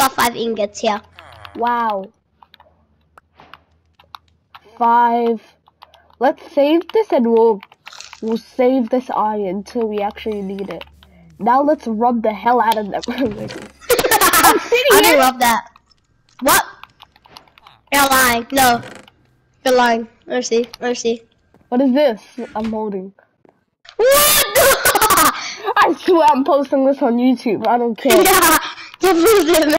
got 5 ingots here. Wow. 5. Let's save this and we'll save this iron until we actually need it. Now let's rub the hell out of them. I'm sitting I here. didn't rub that. What? You're lying. No. You're lying. Mercy. Mercy. What is this I'm holding? What? I swear I'm posting this on YouTube. I don't care. Yeah. Don't lose it, man.